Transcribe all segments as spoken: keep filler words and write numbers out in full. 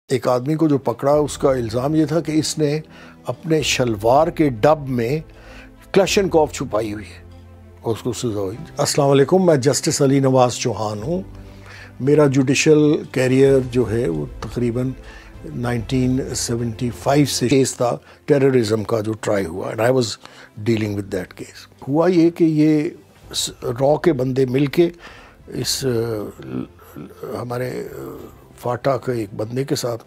ایک آدمی کو جو پکڑا اس کا الزام یہ تھا کہ اس نے اپنے شلوار کے ڈب میں کلاشنکوف چھپائی ہوئی ہے اور اس کو سزا ہوئی۔ السلام علیکم، میں جسٹس علی نواز چوہان ہوں۔ میرا جوڈیشل کیریئر جو ہے وہ تقریباً نائنٹین سیونٹی فائیو سے کیس تھا ٹیررزم کا جو ٹرائی ہوا، and I was dealing with that case. ہوا یہ کہ یہ را کے بندے مل کے اس ہمارے فاٹا کے ایک بندے کے ساتھ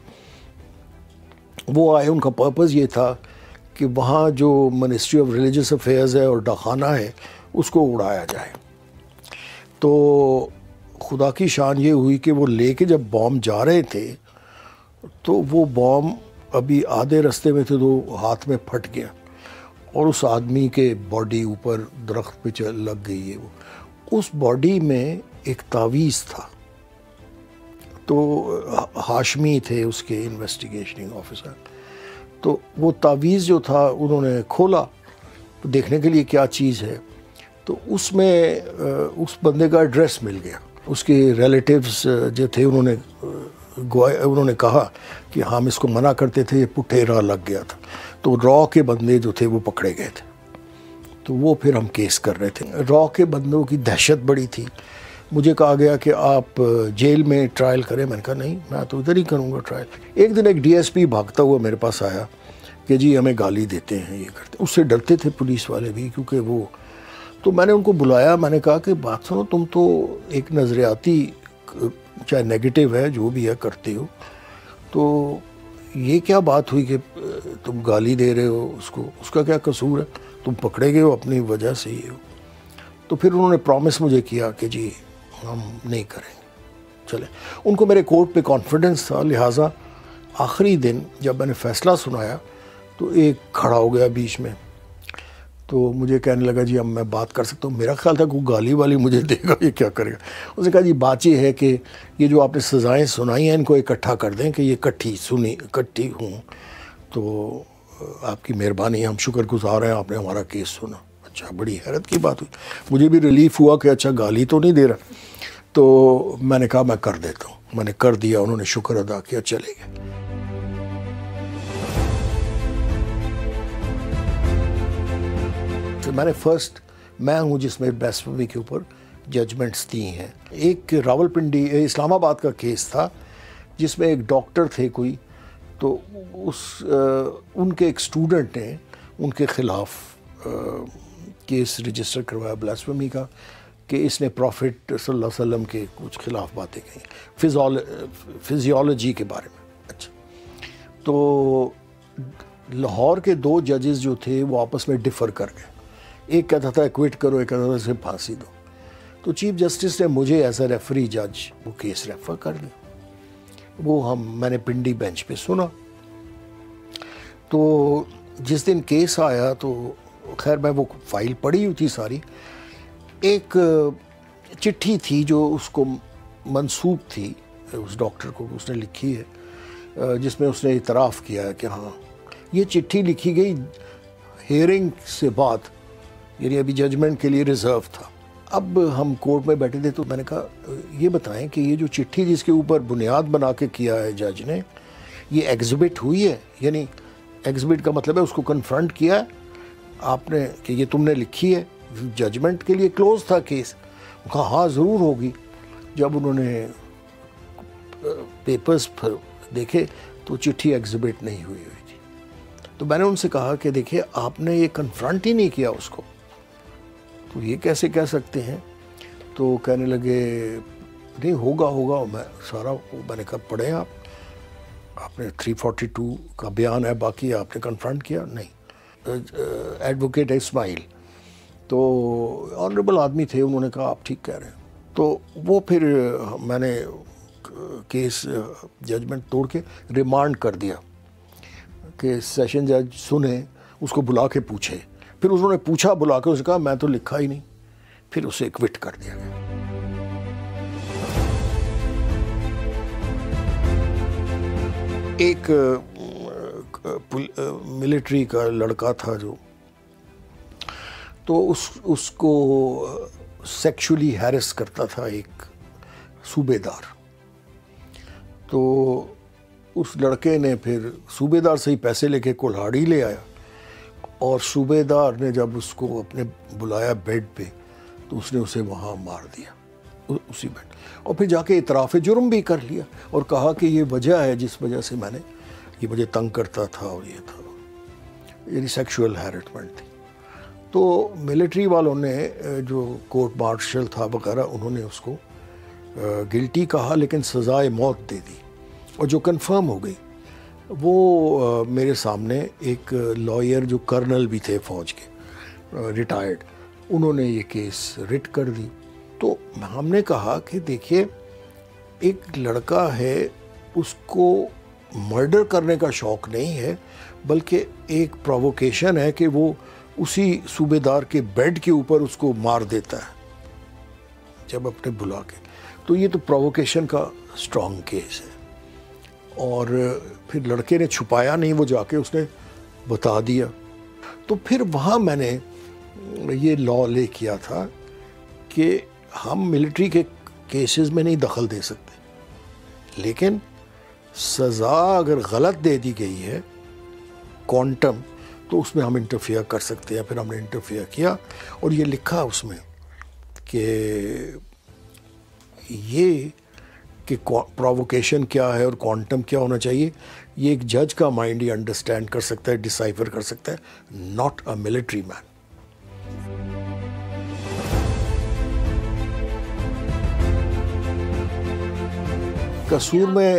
وہ آئے۔ ان کا پرپز یہ تھا کہ وہاں جو منسٹری آف ریلیجس افیئرز ہے اور ڈاکخانہ ہے اس کو اڑایا جائے۔ تو خدا کی شان یہ ہوئی کہ وہ لے کے جب بام جا رہے تھے تو وہ بام ابھی آدھے رستے میں تھے تو ہاتھ میں پھٹ گیا اور اس آدمی کے باڈی اوپر درخت پہ لگ گئی ہے۔ وہ اس باڈی میں ایک تعویذ تھا، تو ہاشمی تھے اس کے انویسٹیگیشننگ آفیسر، تو وہ تعویذ جو تھا انہوں نے کھولا دیکھنے کے لیے کیا چیز ہے، تو اس میں اس بندے کا ایڈریس مل گیا۔ اس کے ریلیٹیوز جو تھے انہوں نے انہوں نے کہا کہ ہم اس کو منع کرتے تھے، یہ پٹھے راہ لگ گیا تھا، تو را کے بندے جو تھے وہ پکڑے گئے تھے۔ تو وہ پھر ہم کیس کر رہے تھے۔ را کے بندوں کی دہشت بڑی تھی۔ مجھے کہا گیا کہ آپ جیل میں ٹرائل کریں، میں نے کہا نہیں، میں تو ادھر ہی کروں گا ٹرائل۔ ایک دن ایک ڈی ایس پی بھاگتا ہوا میرے پاس آیا کہ جی ہمیں گالی دیتے ہیں، یہ کرتے ہیں۔ اس سے ڈرتے تھے پولیس والے بھی، کیونکہ وہ تو میں نے ان کو بلایا، میں نے کہا کہ بات سنو، تم تو ایک نظریاتی چاہے نیگیٹو ہے جو بھی ہے کرتے ہو، تو یہ کیا بات ہوئی کہ تم گالی دے رہے ہو اس کو، اس کا کیا قصور ہے، تم پکڑے گئے ہو اپنی وجہ سے ہی ہو۔ تو پھر انہوں نے پرومس مجھے کیا کہ جی ہم نہیں کریں گے، چلیں۔ ان کو میرے کورٹ پہ کانفیڈنس تھا، لہٰذا آخری دن جب میں نے فیصلہ سنایا تو ایک کھڑا ہو گیا بیچ میں، تو مجھے کہنے لگا جی اب میں بات کر سکتا ہوں۔ میرا خیال تھا کہ وہ گالی والی مجھے دے گا، یہ کیا کرے گا۔ اس نے کہا جی بات یہ ہے کہ یہ جو آپ نے سزائیں سنائی ہیں ان کو اکٹھا کر دیں کہ یہ اکٹھی سنی اکٹھی ہوں، تو آپ کی مہربانی، ہم شکر گزار ہیں آپ نے ہمارا کیس سنا۔ اچھا، بڑی حیرت کی بات ہوئی، مجھے بھی ریلیف ہوا کہ اچھا گالی تو نہیں دے رہا۔ تو میں نے کہا میں کر دیتا ہوں، میں نے کر دیا، انہوں نے شکر ادا کیا، چلے گئے۔ تو میں نے فرسٹ میں ہوں جس میں بلیسفیمی کے اوپر ججمنٹس دی ہیں۔ ایک راول پنڈی اسلام آباد کا کیس تھا جس میں ایک ڈاکٹر تھے کوئی، تو اس ان کے ایک اسٹوڈنٹ نے ان کے خلاف کیس رجسٹر کروایا بلیسفیمی کا کہ اس نے پروفٹ صلی اللہ علیہ وسلم کے کچھ خلاف باتیں کہیں فزیولوجی کے بارے میں۔ اچھا، تو لاہور کے دو ججز جو تھے وہ آپس میں ڈفر کر گئے، ایک کہتا تھا ایکویٹ کرو، ایک کہتا تھا اسے پھانسی دو۔ تو چیف جسٹس نے مجھے ایز اے ریفری جج وہ کیس ریفر کر دیا، وہ ہم میں نے پنڈی بینچ پہ سنا۔ تو جس دن کیس آیا تو خیر میں وہ فائل پڑھی ہوئی تھی ساری، ایک چٹھی تھی جو اس کو منسوب تھی اس ڈاکٹر کو، اس نے لکھی ہے، جس میں اس نے اعتراف کیا ہے کہ ہاں یہ چٹھی لکھی گئی ہیئرنگ سے بعد، یعنی ابھی ججمنٹ کے لیے ریزرو تھا۔ اب ہم کورٹ میں بیٹھے تھے تو میں نے کہا یہ بتائیں کہ یہ جو چٹھی جس کے اوپر بنیاد بنا کے کیا ہے جج نے، یہ ایگزبٹ ہوئی ہے، یعنی ایگزبٹ کا مطلب ہے اس کو کنفرنٹ کیا ہے آپ نے کہ یہ تم نے لکھی ہے، ججمنٹ کے لیے کلوز تھا کیس۔ کہا ہاں ضرور ہوگی۔ جب انہوں نے پیپرز دیکھے تو چٹھی ایگزبٹ نہیں ہوئی ہوئی تھی۔ تو میں نے ان سے کہا کہ دیکھیں آپ نے یہ کنفرنٹ ہی نہیں کیا اس کو، تو یہ کیسے کہہ سکتے ہیں؟ تو کہنے لگے نہیں ہوگا ہوگا میں سارا، میں نے کہا پڑھیں آپ آپ نے تھری فورٹی ٹو کا بیان ہے، باقی آپ نے کنفرنٹ کیا نہیں۔ ایڈوکیٹ اسماعیل تو آنریبل آدمی تھے، انہوں نے کہا آپ ٹھیک کہہ رہے ہیں۔ تو وہ پھر میں نے کیس ججمنٹ توڑ کے ریمانڈ کر دیا کہ سیشن جج سنیں، اس کو بلا کے پوچھے۔ پھر انہوں نے پوچھا بلا کے، اس نے کہا میں تو لکھا ہی نہیں، پھر اسے ایکوٹ کر دیا گیا۔ ایک ملٹری کا لڑکا تھا جو، تو اس اس کو سیکشولی ہیرس کرتا تھا ایک صوبے دار، تو اس لڑکے نے پھر صوبیدار سے ہی پیسے لے کے کلہاڑی لے آیا، اور صوبیدار نے جب اس کو اپنے بلایا بیڈ پہ تو اس نے اسے وہاں مار دیا اسی بیڈ، اور پھر جا کے اعتراف جرم بھی کر لیا اور کہا کہ یہ وجہ ہے جس وجہ سے میں نے، یہ مجھے تنگ کرتا تھا اور یہ تھا، یعنی سیکشول ہیرسمنٹ تھی۔ تو ملٹری والوں نے جو کورٹ مارشل تھا وغیرہ، انہوں نے اس کو گلٹی کہا لیکن سزائے موت دے دی، اور جو کنفرم ہو گئی وہ میرے سامنے ایک لائر جو کرنل بھی تھے فوج کے، ریٹائرڈ، انہوں نے یہ کیس رٹ کر دی۔ تو ہم نے کہا کہ دیکھیے ایک لڑکا ہے، اس کو مرڈر کرنے کا شوق نہیں ہے، بلکہ ایک پرووکیشن ہے کہ وہ اسی صوبیدار کے بیڈ کے اوپر اس کو مار دیتا ہے جب اپنے بلا کے، تو یہ تو پرووکیشن کا اسٹرانگ کیس ہے۔ اور پھر لڑکے نے چھپایا نہیں، وہ جا کے اس نے بتا دیا۔ تو پھر وہاں میں نے یہ لا لے کیا تھا کہ ہم ملٹری کے کیسز میں نہیں دخل دے سکتے، لیکن سزا اگر غلط دے دی گئی ہے کوانٹم، تو اس میں ہم انٹرفیئر کر سکتے ہیں۔ پھر ہم نے انٹرفیئر کیا اور یہ لکھا اس میں کہ یہ کہ پرووکیشن کیا ہے اور کوانٹم کیا ہونا چاہیے، یہ ایک جج کا مائنڈ یہ انڈرسٹینڈ کر سکتا ہے، ڈیسائفر کر سکتا ہے، ناٹ اے ملٹری مین۔ قصور میں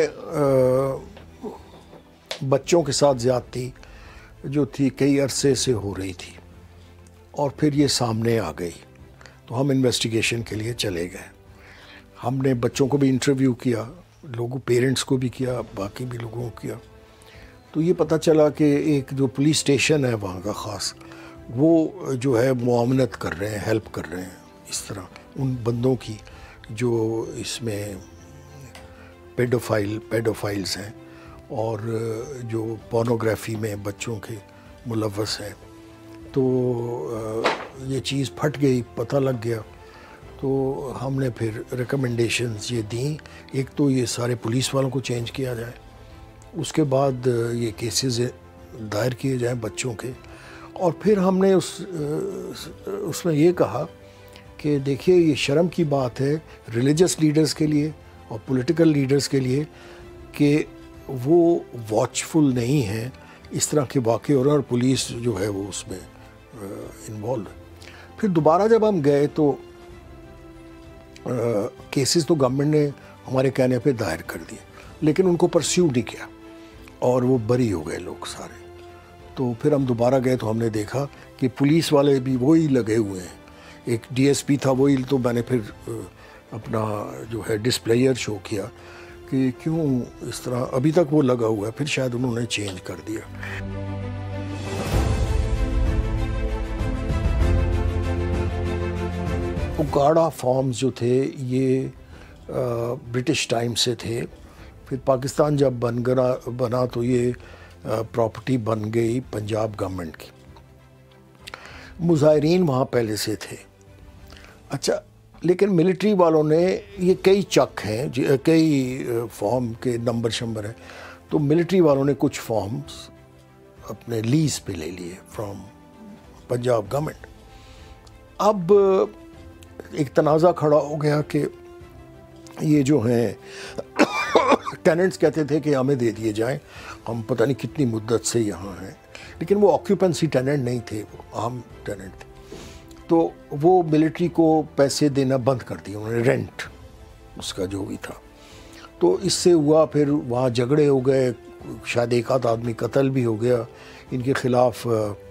بچوں کے ساتھ زیادتی جو تھی کئی عرصے سے ہو رہی تھی، اور پھر یہ سامنے آ گئی، تو ہم انویسٹیگیشن کے لیے چلے گئے۔ ہم نے بچوں کو بھی انٹرویو کیا، لوگوں پیرنٹس کو بھی کیا، باقی بھی لوگوں کو کیا، تو یہ پتہ چلا کہ ایک جو پولیس اسٹیشن ہے وہاں کا خاص، وہ جو ہے معاونت کر رہے ہیں، ہیلپ کر رہے ہیں اس طرح ان بندوں کی جو اس میں پیڈوفائل پیڈوفائلز ہیں اور جو پورنوگرافی میں بچوں کے ملوث ہیں۔ تو یہ چیز پھٹ گئی، پتہ لگ گیا، تو ہم نے پھر ریکمنڈیشنز یہ دیں، ایک تو یہ سارے پولیس والوں کو چینج کیا جائے، اس کے بعد یہ کیسز دائر کیے جائیں بچوں کے، اور پھر ہم نے اس اس میں یہ کہا کہ دیکھیے یہ شرم کی بات ہے ریلیجس لیڈرز کے لیے اور پولیٹیکل لیڈرز کے لیے کہ وہ واچفل نہیں ہیں، اس طرح کے واقع ہو رہے ہیں اور پولیس جو ہے وہ اس میں انوالو ہے۔ پھر دوبارہ جب ہم گئے تو کیسز تو گورنمنٹ نے ہمارے کہنے پہ دائر کر دیے، لیکن ان کو پرسیو نہیں کیا اور وہ بری ہو گئے لوگ سارے۔ تو پھر ہم دوبارہ گئے تو ہم نے دیکھا کہ پولیس والے بھی وہی لگے ہوئے ہیں، ایک ڈی ایس پی تھا وہی، تو میں نے پھر اپنا جو ہے ڈسپلیئر شو کیا کہ کیوں اس طرح ابھی تک وہ لگا ہوا ہے، پھر شاید انہوں نے چینج کر دیا۔ اگاڑا فارمز جو تھے یہ برٹش ٹائم سے تھے، پھر پاکستان جب بن گیا بنا تو یہ پراپرٹی بن گئی پنجاب گورنمنٹ کی۔ مظاہرین وہاں پہلے سے تھے، اچھا، لیکن ملٹری والوں نے یہ کئی چک ہیں، کئی فارم کے نمبر شمبر ہیں، تو ملٹری والوں نے کچھ فارمز اپنے لیز پہ لے لیے فرام پنجاب گورنمنٹ۔ اب ایک تنازع کھڑا ہو گیا کہ یہ جو ہیں ٹیننٹس کہتے تھے کہ ہمیں دے دیے جائیں، ہم پتہ نہیں کتنی مدت سے یہاں ہیں، لیکن وہ آکیوپنسی ٹیننٹ نہیں تھے، وہ عام ٹیننٹ تھے، تو وہ ملٹری کو پیسے دینا بند کر دیا انہوں نے، رینٹ اس کا جو بھی تھا۔ تو اس سے ہوا پھر وہاں جھگڑے ہو گئے، شاید ایک آدھ آدمی قتل بھی ہو گیا، ان کے خلاف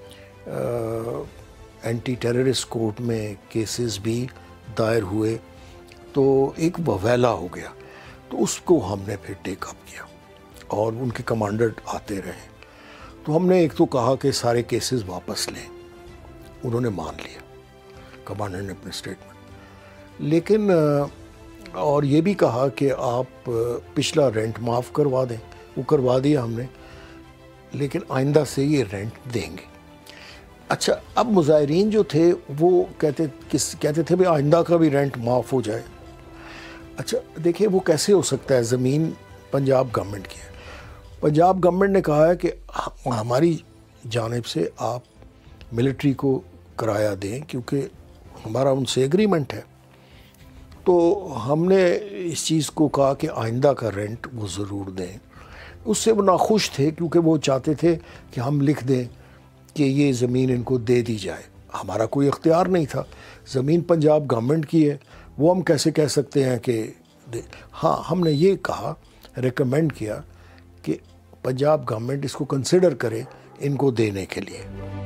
اینٹی ٹیررسٹ کورٹ میں کیسز بھی دائر ہوئے، تو ایک وویلا ہو گیا۔ تو اس کو ہم نے پھر ٹیک اپ کیا اور ان کے کمانڈر آتے رہے، تو ہم نے ایک تو کہا کہ سارے کیسز واپس لیں، انہوں نے مان لیا کمانڈر نے اپنے اسٹیٹمنٹ، لیکن اور یہ بھی کہا کہ آپ پچھلا رینٹ معاف کروا دیں، وہ کروا دیا ہم نے، لیکن آئندہ سے یہ رینٹ دیں گے۔ اچھا، اب مظاہرین جو تھے وہ کہتے کس کہتے تھے بھی آئندہ کا بھی رینٹ معاف ہو جائے۔ اچھا دیکھیں وہ کیسے ہو سکتا ہے، زمین پنجاب گورنمنٹ کی ہے، पंजाब गवर्नमेंट ने कहा है कि हमारी जानिब से आप मिलिट्री को किराया दें क्योंकि हमारा उनसे एग्रीमेंट है। तो हमने इस चीज़ को कहा कि आइंदा का रेंट वो ज़रूर दें। उससे वो नाखुश थे क्योंकि वो चाहते थे कि हम लिख दें कि ये ज़मीन इनको दे दी जाए। हमारा कोई इख्तियार नहीं था, ज़मीन पंजाब गवर्नमेंट की है, वो हम कैसे कह सकते हैं कि दे। हाँ, हमने ये कहा, रिकमेंड किया कि पंजाब गवर्नमेंट इसको कंसिडर करे इनको देने के लिए।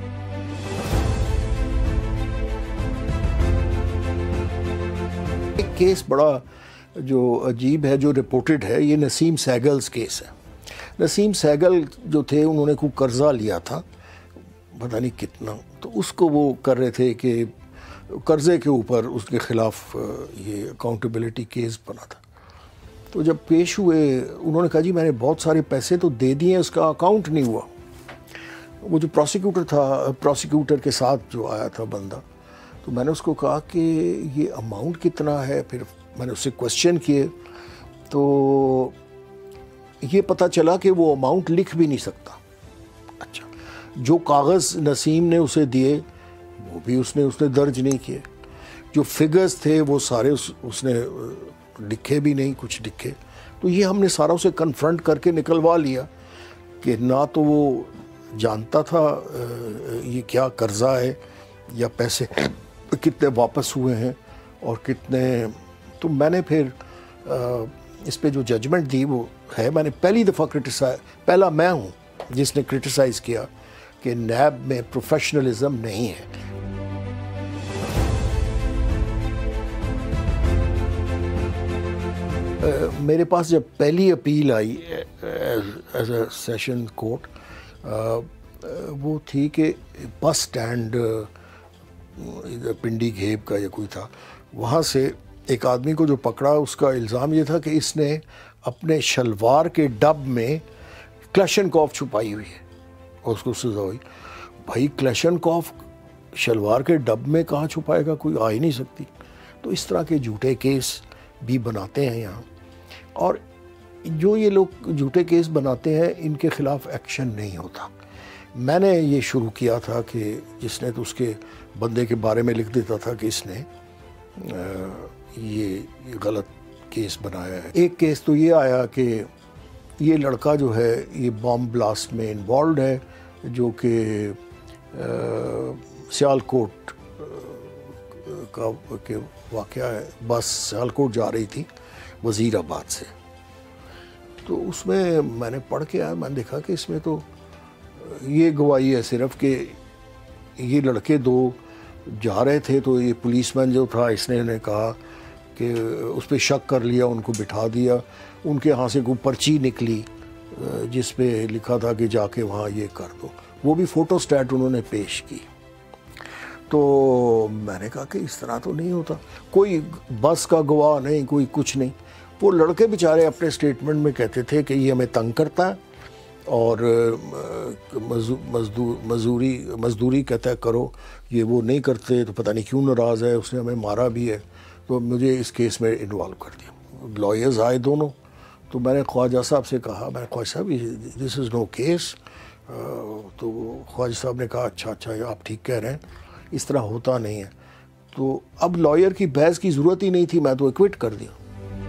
एक केस बड़ा जो अजीब है जो रिपोर्टेड है, ये नसीम सहगल्स केस है। नसीम सहगल जो थे उन्होंने कोई कर्जा लिया था, पता नहीं कितना, तो उसको वो कर रहे थे कि कर्ज़े के ऊपर उसके ख़िलाफ़ ये अकाउंटेबिलिटी केस बना था। तो जब पेश हुए उन्होंने कहा जी मैंने बहुत सारे पैसे तो दे दिए, उसका अकाउंट नहीं हुआ। वो जो प्रोसिक्यूटर था, प्रोसिक्यूटर के साथ जो आया था बंदा, तो मैंने उसको कहा कि ये अमाउंट कितना है। फिर मैंने उससे क्वेश्चन किए तो ये पता चला कि वो अमाउंट लिख भी नहीं सकता। अच्छा, जो कागज़ नसीम ने उसे दिए वो भी उसने उसने दर्ज नहीं किए, जो फिगर्स थे वो सारे उस, उसने लिखे भी नहीं, कुछ लिखे। तो ये हमने सारा उसे कन्फ्रंट करके निकलवा लिया कि ना तो वो जानता था ये क्या कर्जा है या पैसे कितने वापस हुए हैं और कितने। तो मैंने फिर इस पे जो जजमेंट दी वो है, मैंने पहली दफ़ा क्रिटिसाइज, पहला मैं हूँ जिसने क्रिटिसाइज़ किया कि नैब में प्रोफेशनलिज्म नहीं है। Uh, मेरे पास जब पहली अपील आई एज अ सेशन कोर्ट, वो थी कि बस स्टैंड इधर पिंडी घेब का या कोई था, वहाँ से एक आदमी को जो पकड़ा उसका इल्ज़ाम ये था कि इसने अपने शलवार के डब में क्लैशनकॉफ छुपाई हुई है और उसको सज़ा हुई। भाई क्लैशनकॉफ शलवार के डब में कहाँ छुपाएगा, कोई आ ही नहीं सकती। तो इस तरह के झूठे केस भी बनाते हैं यहाँ, और जो ये लोग झूठे केस बनाते हैं इनके ख़िलाफ़ एक्शन नहीं होता। मैंने ये शुरू किया था कि जिसने तो उसके बंदे के बारे में लिख देता था कि इसने ये, ये गलत केस बनाया है। एक केस तो ये आया कि ये लड़का जो है ये बॉम्ब ब्लास्ट में इन्वॉल्व है, जो कि सियालकोट का के वाक़या है। बस सियालकोट जा रही थी वज़ीराबाद से, तो उसमें मैंने पढ़ के आया, मैंने देखा कि इसमें तो ये गवाही है सिर्फ कि ये लड़के दो जा रहे थे, तो ये पुलिसमैन जो था इसने ने कहा कि उस पर शक कर लिया, उनको बिठा दिया, उनके यहाँ से कोई पर्ची निकली जिस पे लिखा था कि जाके वहाँ ये कर दो, वो भी फ़ोटो स्टैट उन्होंने पेश की। तो मैंने कहा कि इस तरह तो नहीं होता, कोई बस का गवाह नहीं, कोई कुछ नहीं। वो लड़के बेचारे अपने स्टेटमेंट में कहते थे कि ये हमें तंग करता है और मजदूर मजदूरी मजदूरी कहता है करो, ये वो नहीं करते तो पता नहीं क्यों नाराज़ है, उसने हमें मारा भी है, तो मुझे इस केस में इन्वॉल्व कर दिया। लॉयर्स आए दोनों, तो मैंने ख्वाजा साहब से कहा, मैंने Khwaja Sahab this is no case. तो ख्वाजा साहब ने कहा अच्छा अच्छा आप ठीक कह रहे हैं, इस तरह होता नहीं है। तो अब लॉयर की बहस की ज़रूरत ही नहीं थी, मैं तो एक्विट कर दिया।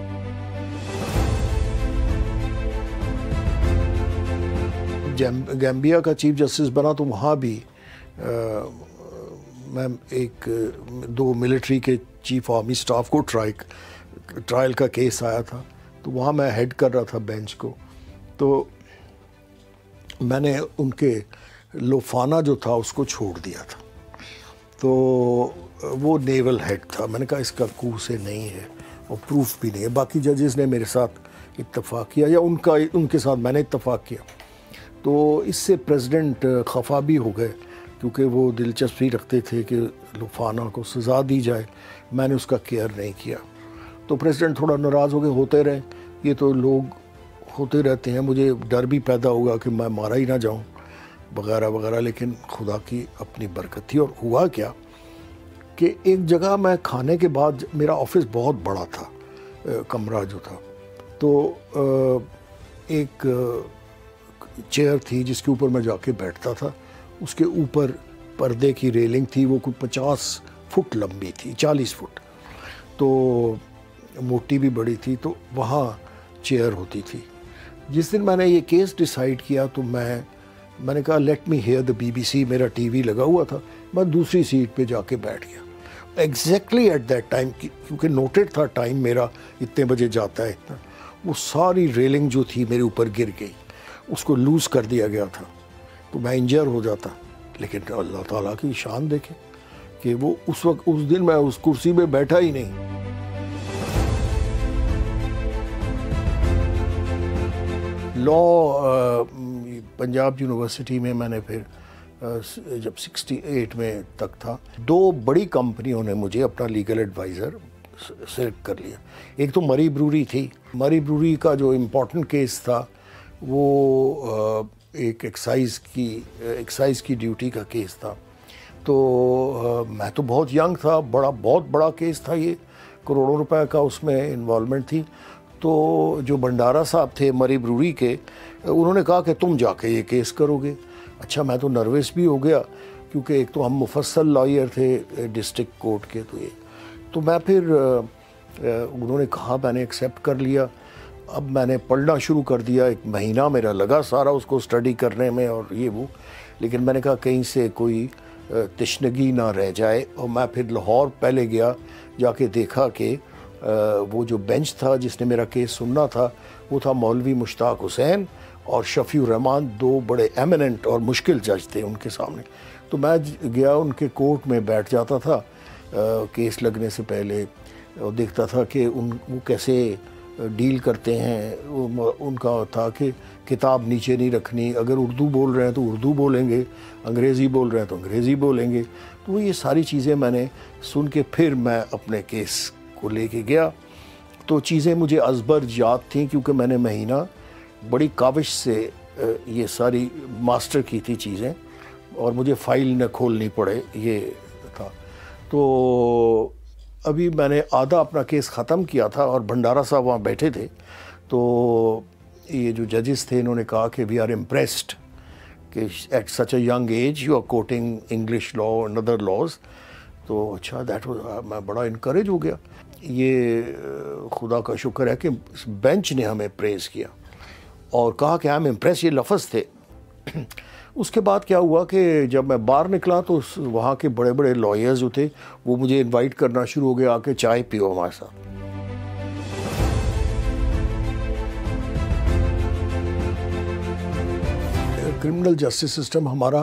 गैम्बिया का चीफ जस्टिस बना तो वहाँ भी आ, मैं एक दो मिलिट्री के चीफ आर्मी स्टाफ को ट्राई ट्रायल का केस आया था, तो वहाँ मैं हेड कर रहा था बेंच को। तो मैंने उनके लोफाना जो था उसको छोड़ दिया था, तो वो नेवल हेड था। मैंने कहा इसका कू से नहीं है और प्रूफ भी नहीं है। बाकी जजेस ने मेरे साथ इत्तफाक किया या उनका उनके साथ मैंने इत्तफाक किया। तो इससे प्रेसिडेंट खफा भी हो गए क्योंकि वो दिलचस्पी रखते थे कि लुफाना को सज़ा दी जाए, मैंने उसका केयर नहीं किया। तो प्रेसिडेंट थोड़ा नाराज़ हो गए, होते रहे, ये तो लोग होते रहते हैं, मुझे डर भी पैदा होगा कि मैं मारा ही ना जाऊं वगैरह वगैरह। लेकिन खुदा की अपनी बरकत थी। और हुआ क्या कि एक जगह मैं खाने के बाद, मेरा ऑफिस बहुत बड़ा था, कमरा जो था, तो एक چیئر تھی جس کے اوپر میں جا کے بیٹھتا تھا، اس کے اوپر پردے کی ریلنگ تھی، وہ کوئی پچاس فٹ لمبی تھی، چالیس فٹ، تو موٹی بھی بڑی تھی، تو وہاں چیئر ہوتی تھی۔ جس دن میں نے یہ کیس ڈیسائیڈ کیا تو میں میں نے کہا let me hear the B B C, میرا ٹی وی لگا ہوا تھا، میں دوسری سیٹ پہ جا کے بیٹھ گیا ایگزیکٹلی ایٹ دیٹ ٹائم، کیونکہ نوٹڈ تھا ٹائم میرا اتنے بجے جاتا ہے اتنا، وہ ساری ریلنگ جو تھی میرے اوپر گر گئی، اس کو لوز کر دیا گیا تھا تو میں انجر ہو جاتا، لیکن اللہ تعالیٰ کی شان دیکھیں کہ وہ اس وقت اس دن میں اس کرسی پہ بیٹھا ہی نہیں۔ لاء پنجاب یونیورسٹی میں میں نے پھر جب سکسٹی ایٹ میں تک تھا، دو بڑی کمپنیوں نے مجھے اپنا لیگل ایڈوائزر سلیکٹ کر لیا۔ ایک تو مری بروری تھی، مری بروری کا جو امپورٹنٹ کیس تھا وہ ایک ایکسائز کی ایکسائز کی ڈیوٹی کا کیس تھا، تو میں تو بہت ینگ تھا، بڑا بہت بڑا کیس تھا، یہ کروڑوں روپے کا اس میں انوالومنٹ تھی۔ تو جو بنڈارا صاحب تھے مری بروری کے، انہوں نے کہا کہ تم جا کے یہ کیس کرو گے۔ اچھا، میں تو نروس بھی ہو گیا کیونکہ ایک تو ہم مفصل لائر تھے ڈسٹرکٹ کورٹ کے، تو یہ تو میں پھر انہوں نے کہا، میں نے ایکسیپٹ کر لیا۔ اب میں نے پڑھنا شروع کر دیا، ایک مہینہ میرا لگا سارا اس کو اسٹڈی کرنے میں اور یہ وہ، لیکن میں نے کہا کہیں سے کوئی تشنگی نہ رہ جائے، اور میں پھر لاہور پہلے گیا، جا کے دیکھا کہ وہ جو بینچ تھا جس نے میرا کیس سننا تھا وہ تھا مولوی مشتاق حسین اور شفیع الرحمان، دو بڑے ایمیننٹ اور مشکل جج تھے ان کے سامنے۔ تو میں گیا ان کے کورٹ میں بیٹھ جاتا تھا کیس لگنے سے پہلے، اور دیکھتا تھا کہ ان وہ کیسے ڈیل کرتے ہیں۔ ان کا تھا کہ کتاب نیچے نہیں رکھنی، اگر اردو بول رہے ہیں تو اردو بولیں گے، انگریزی بول رہے ہیں تو انگریزی بولیں گے۔ تو وہ یہ ساری چیزیں میں نے سن کے پھر میں اپنے کیس کو لے کے گیا، تو چیزیں مجھے ازبر یاد تھیں کیونکہ میں نے مہینہ بڑی کاوش سے یہ ساری ماسٹر کی تھی چیزیں، اور مجھے فائل نہ کھولنی پڑے، یہ تھا۔ تو ابھی میں نے آدھا اپنا کیس ختم کیا تھا اور بھنڈارا صاحب وہاں بیٹھے تھے، تو یہ جو ججز تھے انہوں نے کہا کہ وی آر امپریسڈ کہ at such a young age you are quoting English law and other laws. تو اچھا، دیٹ واز، میں بڑا انکریج ہو گیا۔ یہ خدا کا شکر ہے کہ اس بینچ نے ہمیں پریز کیا اور کہا کہ آئی ایم امپریس، یہ لفظ تھے۔ اس کے بعد کیا ہوا کہ جب میں باہر نکلا تو وہاں کے بڑے بڑے لائرز جو تھے وہ مجھے انوائٹ کرنا شروع ہو گیا، آ کے چائے پیو ہمارے ساتھ۔ کرمنل جسٹس سسٹم ہمارا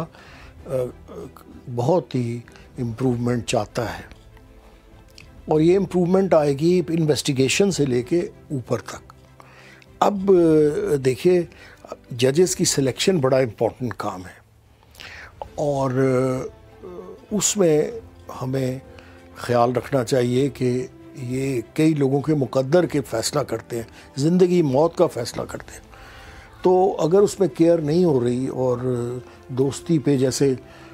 بہت ہی امپروومنٹ چاہتا ہے، اور یہ امپروومنٹ آئے گی انویسٹیگیشن سے لے کے اوپر تک۔ اب دیکھیے، ججز کی سلیکشن بڑا امپورٹنٹ کام ہے، اور اس میں ہمیں خیال رکھنا چاہیے کہ یہ کئی لوگوں کے مقدر کے فیصلہ کرتے ہیں، زندگی موت کا فیصلہ کرتے ہیں۔ تو اگر اس میں کیئر نہیں ہو رہی، اور دوستی پہ جیسے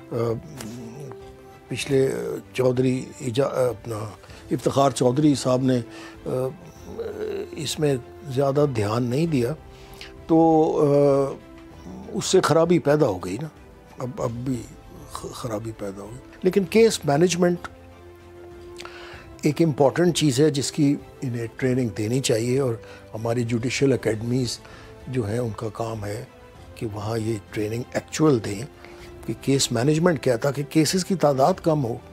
پچھلے چودھری اپنا افتخار چودھری صاحب نے اس میں زیادہ دھیان نہیں دیا، تو اس سے خرابی پیدا ہو گئی نا، اب اب بھی خرابی پیدا ہو گئی۔ لیکن کیس مینجمنٹ ایک امپورٹنٹ چیز ہے جس کی انہیں ٹریننگ دینی چاہیے، اور ہماری جوڈیشل اکیڈمیز جو ہیں ان کا کام ہے کہ وہاں یہ ٹریننگ ایکچول دیں کہ کیس مینجمنٹ کیا، تاکہ کیسز کی تعداد کم ہو